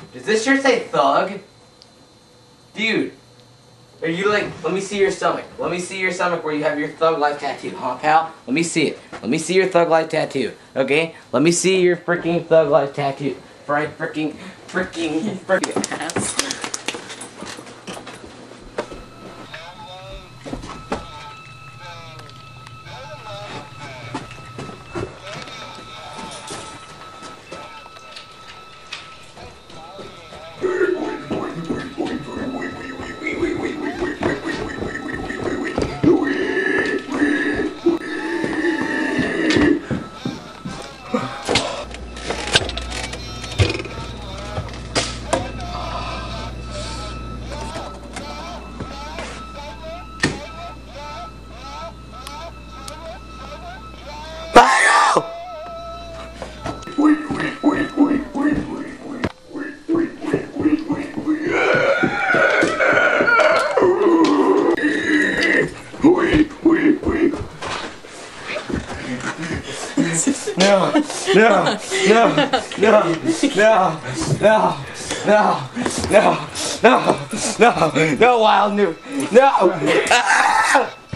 Does this shirt say thug? Dude. Are you like, let me see your stomach. Let me see your stomach where you have your thug life tattoo, huh, pal? Let me see it. Let me see your thug life tattoo, okay? Let me see your freaking thug life tattoo. Right, freaking ass. No, wild new. No.